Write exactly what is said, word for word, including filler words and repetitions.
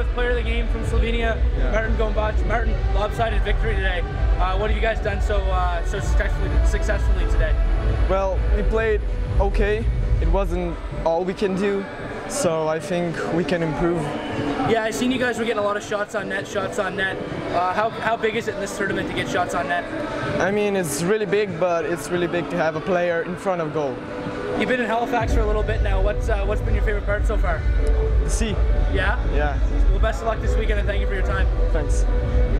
player of the game from Slovenia, yeah. Martin Gombac. Martin, lopsided victory today. Uh, what have you guys done so uh, so successfully successfully today? Well, we played okay. It wasn't all we can do, so I think we can improve. Yeah, I seen you guys were getting a lot of shots on net, shots on net. Uh, how, how big is it in this tournament to get shots on net? I mean, it's really big, but it's really big to have a player in front of goal. You've been in Halifax for a little bit now. What's uh, what's been your favorite part so far? The sea. Yeah? Yeah. Well, best of luck this weekend and thank you for your time. Thanks.